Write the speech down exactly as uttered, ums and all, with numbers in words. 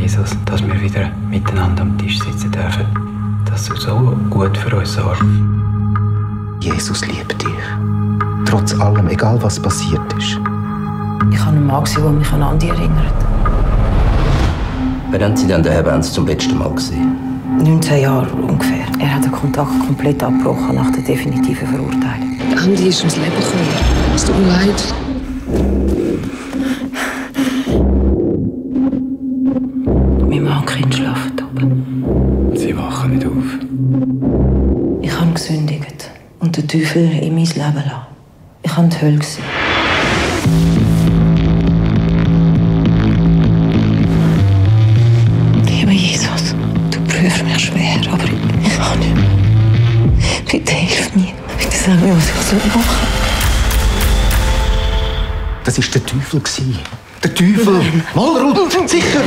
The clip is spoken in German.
Jesus, dass wir wieder miteinander am Tisch sitzen dürfen. Dass du so gut für uns sorgst. Jesus liebt dich. Trotz allem, egal was passiert ist. Ich habe einen Mann gesehen, der mich an Andi erinnert. Wann haben Sie denn den Herrn Benz zum letzten Mal gesehen? neunzehn Jahre ungefähr. Er hat den Kontakt komplett abgebrochen nach der definitiven Verurteilung. Andi ist ums Leben gekommen. Es tut mir leid. Mein Mann und Kind schlafen oben. Sie wachen nicht auf. Ich habe gesündigt und den Teufel in mein Leben lassen. Ich habe die Hölle gesehen. Lieber Jesus, du prüfst mich schwer, aber ich, ich kann nicht mehr. Bitte hilf mir. Bitte sag mir, was ich machen soll. Das war der Teufel. Der Teufel! Mal, Ruth, sicher!